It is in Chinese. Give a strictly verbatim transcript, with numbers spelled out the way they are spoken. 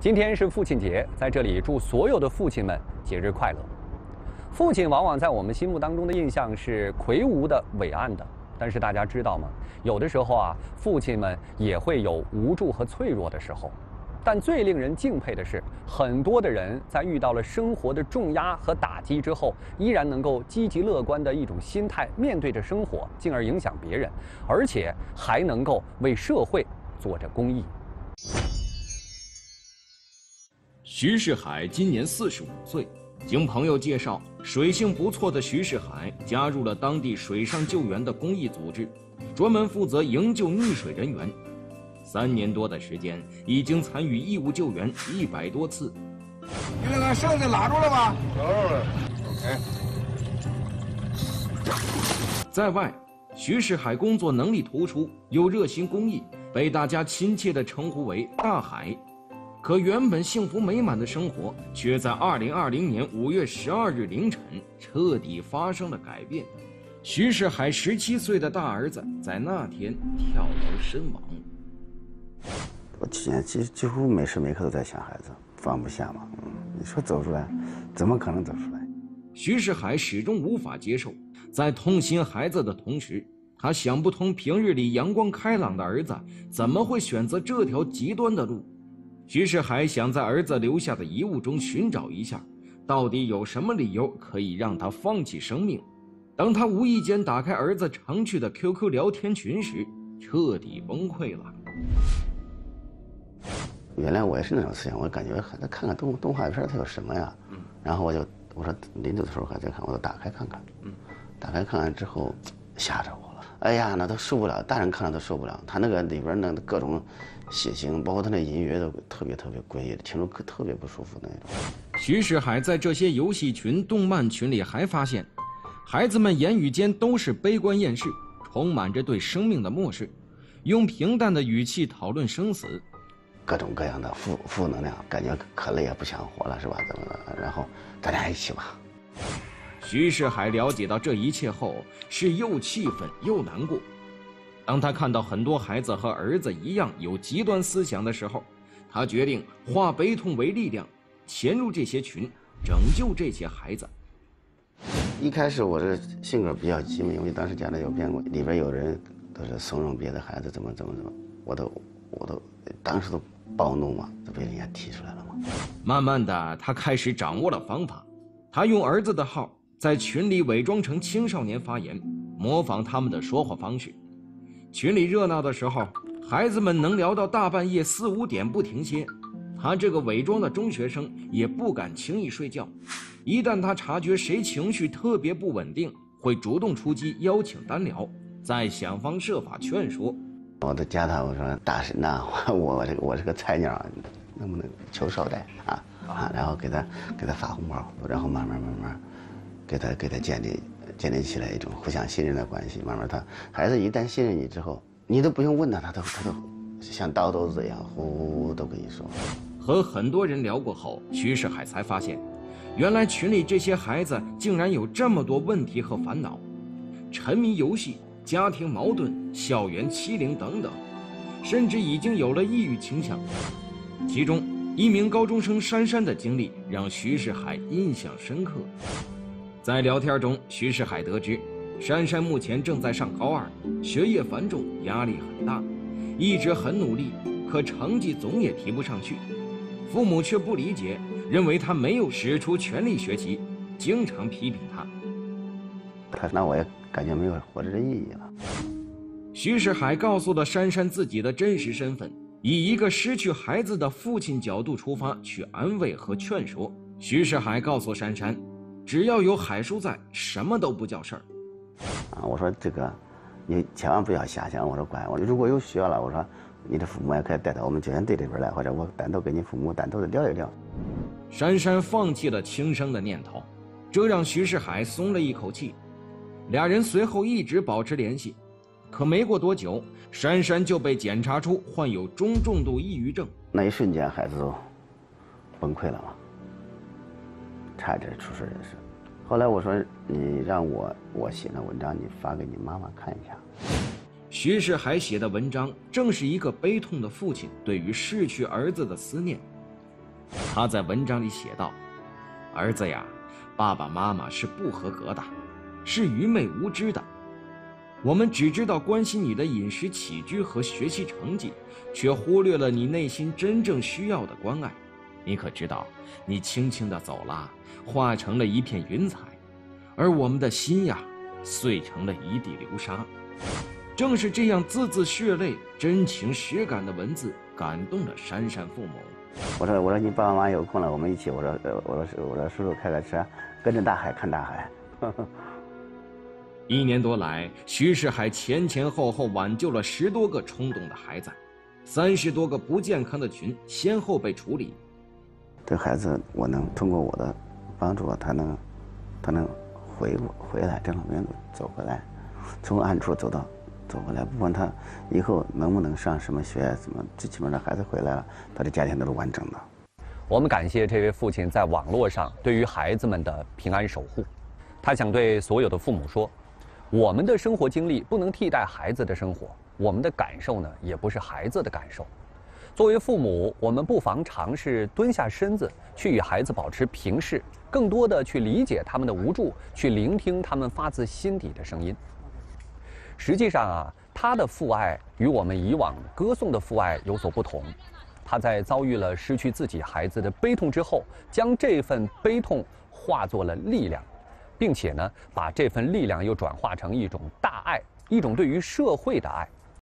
今天是父亲节，在这里祝所有的父亲们节日快乐。父亲往往在我们心目当中的印象是魁梧的、伟岸的，但是大家知道吗？有的时候啊，父亲们也会有无助和脆弱的时候。但最令人敬佩的是，很多的人在遇到了生活的重压和打击之后，依然能够积极乐观的一种心态面对着生活，进而影响别人，而且还能够为社会做着公益。 徐世海今年四十五岁，经朋友介绍，水性不错的徐世海加入了当地水上救援的公益组织，专门负责营救溺水人员。三年多的时间，已经参与义务救援一百多次。 你那个绳子拉住了吗？拉住了。OK。 在外，徐世海工作能力突出，又热心公益，被大家亲切地称呼为“大海”。可原本幸福美满的生活，却在二零二零年五月十二日凌晨彻底发生了改变。徐世海十七岁的大儿子在那天跳楼身亡。 我去年几几乎每时每刻都在想孩子，放不下嘛。嗯，你说走出来，怎么可能走出来？ 徐世海始终无法接受，在痛心孩子的同时，他想不通平日里阳光开朗的儿子怎么会选择这条极端的路。徐世海想在儿子留下的遗物中寻找一下，到底有什么理由可以让他放弃生命。当他无意间打开儿子常去的 Q Q 聊天群时，彻底崩溃了。 原来我也是那种思想，我感觉还在看看动动画片，它有什么呀？嗯，然后我就我说临走的时候还在看，我就打开看看。嗯，打开看看之后，吓着我了。哎呀，那都受不了，大人看了都受不了。他那个里边那各种血腥，包括他那音乐都特别特别诡异，听着特别不舒服那种。 徐世海在这些游戏群、动漫群里还发现，孩子们言语间都是悲观厌世，充满着对生命的漠视，用平淡的语气讨论生死。 各种各样的负负能量，感觉可累也不想活了，是吧？怎么的？然后大家一起吧。 徐世海了解到这一切后，是又气愤又难过。当他看到很多孩子和儿子一样有极端思想的时候，他决定化悲痛为力量，潜入这些群，拯救这些孩子。 一开始我这性格比较急嘛，因为当时家里有变故，里边有人都是怂恿别的孩子怎么怎么怎么，我都我都当时都暴怒嘛，都被人家踢出来了嘛。 慢慢的，他开始掌握了方法，他用儿子的号在群里伪装成青少年发言，模仿他们的说话方式。群里热闹的时候，孩子们能聊到大半夜四五点不停歇。他这个伪装的中学生也不敢轻易睡觉，一旦他察觉谁情绪特别不稳定，会主动出击，邀请单聊，再想方设法劝说。 我都加他，我说大神呐，我我这个我是个菜鸟，能不能求捎带啊啊？然后给他给他发红包，然后慢慢慢慢给他给他建立建立起来一种互相信任的关系。慢慢他孩子一旦信任你之后，你都不用问他，他都他都像刀豆子一样呼呼都跟你说。 和很多人聊过后，徐世海才发现，原来群里这些孩子竟然有这么多问题和烦恼，沉迷游戏、家庭矛盾、校园欺凌等等，甚至已经有了抑郁倾向。其中一名高中生珊珊的经历让徐世海印象深刻。在聊天中，徐世海得知珊珊目前正在上高二，学业繁重，压力很大，一直很努力，可成绩总也提不上去。父母却不理解，认为他没有使出全力学习，经常批评他。 他那我也感觉没有活着的意义了。 徐世海告诉了珊珊自己的真实身份，以一个失去孩子的父亲角度出发，去安慰和劝说。徐世海告诉珊珊，只要有海叔在，什么都不叫事儿。 啊，我说这个，你千万不要瞎想。我说乖，我说如果有需要了，我说你的父母也可以带到我们救援队里边来，或者我单独跟你父母单独的聊一聊。 珊珊放弃了轻生的念头，这让徐世海松了一口气。俩人随后一直保持联系，可没过多久，珊珊就被检查出患有中重度抑郁症。 那一瞬间，孩子都崩溃了嘛，差点出事人生。后来我说，你让我我写的文章，你发给你妈妈看一下。 徐世海写的文章正是一个悲痛的父亲对于逝去儿子的思念。 他在文章里写道：“儿子呀，爸爸妈妈是不合格的，是愚昧无知的。我们只知道关心你的饮食起居和学习成绩，却忽略了你内心真正需要的关爱。你可知道，你轻轻地走了，化成了一片云彩，而我们的心呀，碎成了一地流沙。”正是这样字字血泪、真情实感的文字，感动了珊珊父母。 我说我说你爸爸妈妈有空了，我们一起。我说呃我说我说叔叔开个车，跟着大海看大海。 一年多来，徐世海前前后后挽救了十多个冲动的孩子，三十多个不健康的群先后被处理。 这孩子，我能通过我的帮助，他能他能回回来，正常病走回来，从暗处走到。走过来，不管他以后能不能上什么学，怎么最起码这孩子回来了，他的家庭都是完整的。 我们感谢这位父亲在网络上对于孩子们的平安守护。他想对所有的父母说，我们的生活经历不能替代孩子的生活，我们的感受呢，也不是孩子的感受。作为父母，我们不妨尝试蹲下身子，去与孩子保持平视，更多的去理解他们的无助，去聆听他们发自心底的声音。实际上啊，他的父爱与我们以往歌颂的父爱有所不同。他在遭遇了失去自己孩子的悲痛之后，将这份悲痛化作了力量，并且呢，把这份力量又转化成一种大爱，一种对于社会的爱。